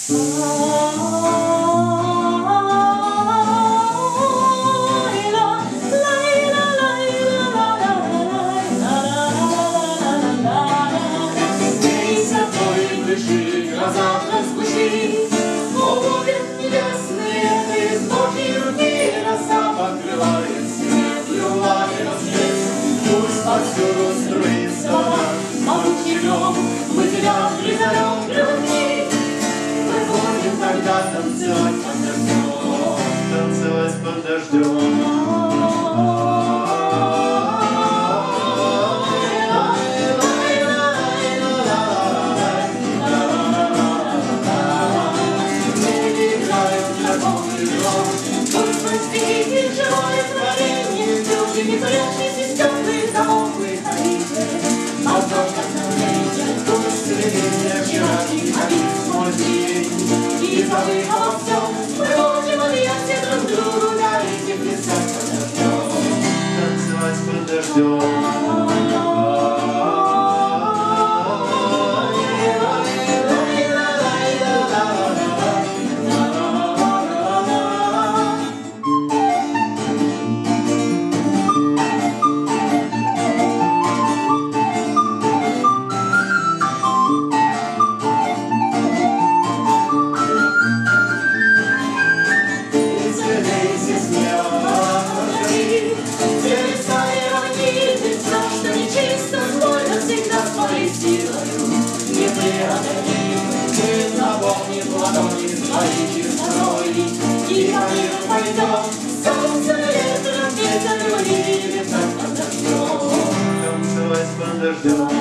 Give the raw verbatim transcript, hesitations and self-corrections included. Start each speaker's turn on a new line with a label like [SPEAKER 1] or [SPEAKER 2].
[SPEAKER 1] Гроза распуши, обувь небесные, ты из Божьей руки, роса покрывает светлую лагерь свет. Пусть отсюда струится вода, могучий лед, мы тебя призовем к любви. Мы будем тогда танцевать под дождем, танцевать под дождем. Не прячьтесь, теплые замоклые халифы, а только вдохновляйте, пусть свидетели вчерашних молитв мой день. И забыв обо всем, мы будем объятия друг другу дарить и плясать под дождем, танцевать под дождем. И по миру пойдем, солнце ветром, ветер в небе, как под дождем, танцевать под дождем.